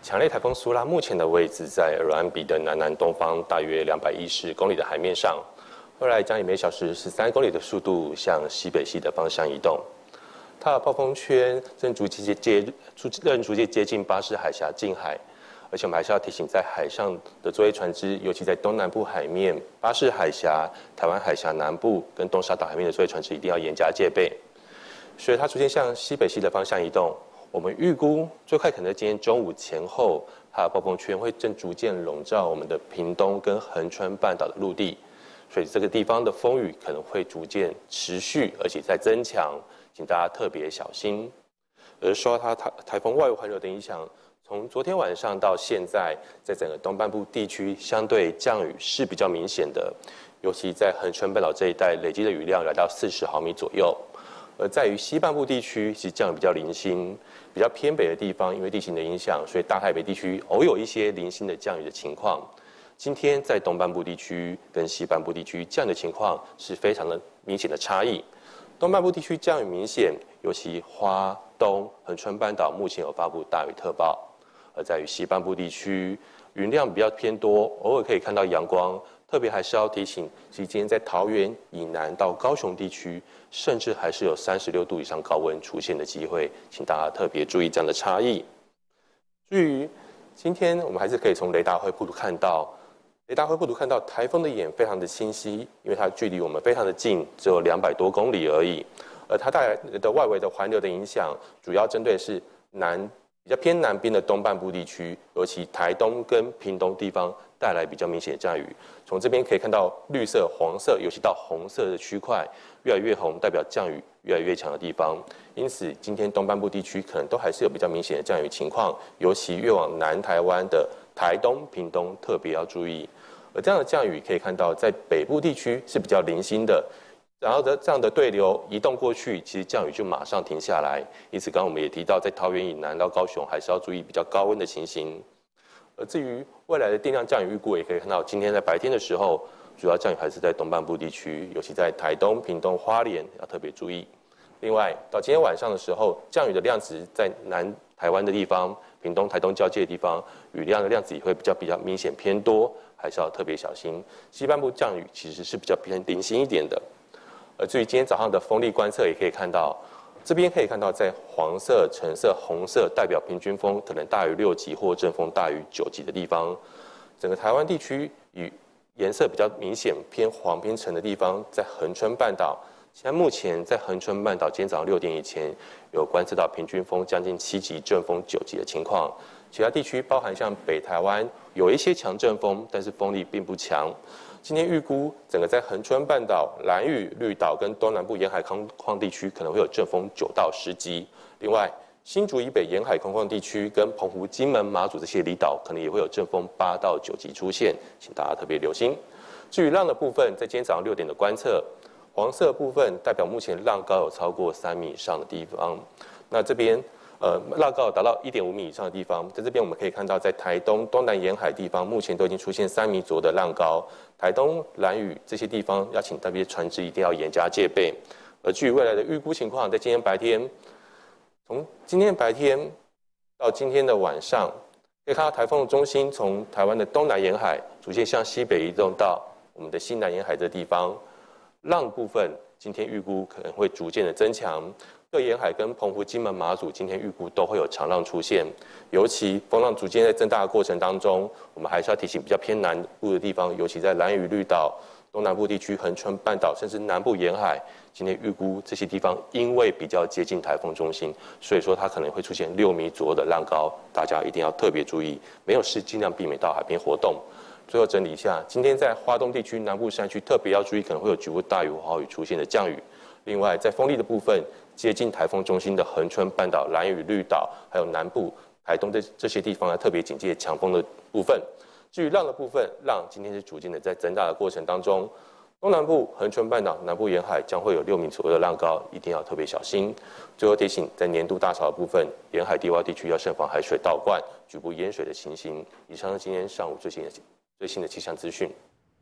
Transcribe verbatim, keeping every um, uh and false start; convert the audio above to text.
强烈台风苏拉目前的位置在尔湾比的南南东方，大约两百一十公里的海面上。未来将以每小时十三公里的速度向西北西的方向移动。它的暴风圈正逐渐接正逐渐接近巴士海峡近海，而且我们还是要提醒，在海上的作业船只，尤其在东南部海面、巴士海峡、台湾海峡南部跟东沙岛海面的作业船只，一定要严加戒备。随着它逐渐向西北西的方向移动。 我们预估最快可能在今天中午前后，它的暴风圈会正逐渐笼罩我们的屏东跟恒春半岛的陆地，所以这个地方的风雨可能会逐渐持续，而且在增强，请大家特别小心。而受到它台台风外围环流的影响，从昨天晚上到现在，在整个东半部地区相对降雨是比较明显的，尤其在恒春半岛这一带累积的雨量来到四十毫米左右。 而在于西半部地区，其实降雨比较零星，比较偏北的地方，因为地形的影响，所以大台北地区偶有一些零星的降雨的情况。今天在东半部地区跟西半部地区降雨的情况是非常的明显的差异。东半部地区降雨明显，尤其花东、恒春半岛目前有发布大雨特报；而在于西半部地区，云量比较偏多，偶尔可以看到阳光。 特别还是要提醒，其实今天在桃园以南到高雄地区，甚至还是有三十六度以上高温出现的机会，请大家特别注意这样的差异。至于今天，我们还是可以从雷达绘布图看到，雷达绘布图看到台风的眼非常的清晰，因为它距离我们非常的近，只有两百多公里而已。而它带来的外围的环流的影响，主要针对是南比较偏南边的东半部地区，尤其台东跟屏东地方。 带来比较明显的降雨，从这边可以看到绿色、黄色，尤其到红色的区块越来越红，代表降雨越来越强的地方。因此，今天东半部地区可能都还是有比较明显的降雨情况，尤其越往南台湾的台东、屏东特别要注意。而这样的降雨可以看到，在北部地区是比较零星的，然后的这样的对流移动过去，其实降雨就马上停下来。因此，刚刚我们也提到，在桃园以南到高雄，还是要注意比较高温的情形。 而至于未来的定量降雨预估，也可以看到，今天在白天的时候，主要降雨还是在东半部地区，尤其在台东、屏东、花莲要特别注意。另外，到今天晚上的时候，降雨的量值在南台湾的地方、屏东、台东交界的地方，雨量的量值也会比较比较明显偏多，还是要特别小心。西半部降雨其实是比较偏零星一点的。而至于今天早上的风力观测，也可以看到。 这边可以看到，在黄色、橙色、红色代表平均风可能大于六级或阵风大于九级的地方，整个台湾地区与颜色比较明显偏黄偏橙的地方，在恒春半岛。现在目前在恒春半岛，今天早上六点以前有观测到平均风将近七级、阵风九级的情况。其他地区包含像北台湾有一些强阵风，但是风力并不强。 今天预估整个在恒春半岛、兰屿、绿岛跟东南部沿海空旷地区可能会有阵风九到十级。另外，新竹以北沿海空旷地区跟澎湖、金门、马祖这些离岛，可能也会有阵风八到九级出现，请大家特别留心。至于浪的部分，在今天早上六点的观测，黄色部分代表目前浪高有超过三米以上的地方。那这边。 呃，浪高达到一点五米以上的地方，在这边我们可以看到，在台东东南沿海地方，目前都已经出现三米左右的浪高。台东、兰屿这些地方，要请特别船只一定要严加戒备。而至于未来的预估情况，在今天白天，从今天白天到今天的晚上，可以看到台风的中心从台湾的东南沿海逐渐向西北移动到我们的西南沿海这地方，浪部分今天预估可能会逐渐的增强。 各沿海跟澎湖、金门、马祖今天预估都会有长浪出现，尤其风浪逐渐在增大的过程当中，我们还是要提醒比较偏南部的地方，尤其在兰屿、绿岛、东南部地区、恒春半岛，甚至南部沿海，今天预估这些地方因为比较接近台风中心，所以说它可能会出现六米左右的浪高，大家一定要特别注意，没有事尽量避免到海边活动。最后整理一下，今天在花东地区南部山区特别要注意，可能会有局部大雨或豪雨出现的降雨。另外，在风力的部分。 接近台风中心的恒春半岛、兰屿、绿岛，还有南部台东的这些地方要特别警戒强风的部分。至于浪的部分，浪今天是逐渐的在增大的过程当中，东南部恒春半岛南部沿海将会有六米左右的浪高，一定要特别小心。最后提醒，在年度大潮的部分，沿海低洼地区要慎防海水倒灌、局部淹水的情形。以上是今天上午最新的最新的气象资讯。